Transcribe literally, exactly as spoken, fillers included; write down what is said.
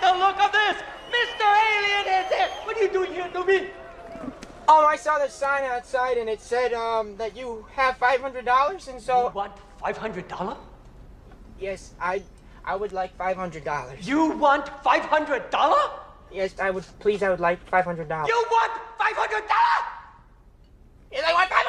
the look of this! Mister Alien is it! What are you doing here to me? Oh, I saw the sign outside and it said um, that you have five hundred dollars and so... You want five hundred dollars? Yes, I I would like five hundred dollars. You want five hundred dollars? Yes, I would, please, I would like five hundred dollars. You want five hundred dollars? Yes, I want five hundred dollars!